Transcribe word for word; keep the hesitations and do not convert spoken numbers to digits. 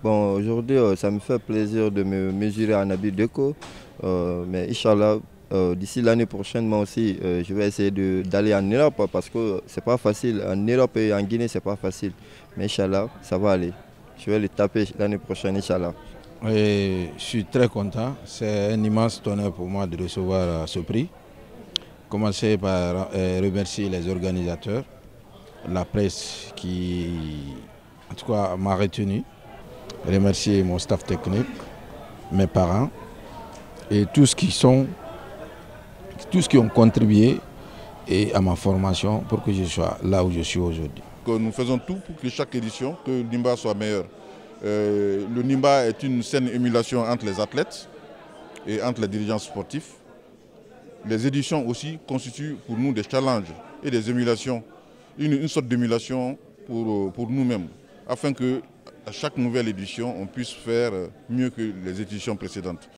Bon, aujourd'hui, euh, ça me fait plaisir de me mesurer en habit déco. Euh, mais Inch'Allah, euh, d'ici l'année prochaine, moi aussi, euh, je vais essayer de- d'aller en Europe parce que c'est pas facile. En Europe et en Guinée, c'est pas facile. Mais Inch'Allah, ça va aller. Je vais le taper l'année prochaine, Inch'Allah. Et je suis très content. C'est un immense honneur pour moi de recevoir euh, ce prix. Commencer par euh, remercier les organisateurs, la presse qui, en tout cas, m'a retenu. Remercier mon staff technique, mes parents et tous qui sont, tous qui ont contribué et à ma formation pour que je sois là où je suis aujourd'hui. Nous faisons tout pour que chaque édition, que le Nimba soit meilleur. Euh, le Nimba est une saine émulation entre les athlètes et entre les dirigeants sportifs. Les éditions aussi constituent pour nous des challenges et des émulations, une, une sorte d'émulation pour, pour nous-mêmes, afin que à chaque nouvelle édition, on puisse faire mieux que les éditions précédentes.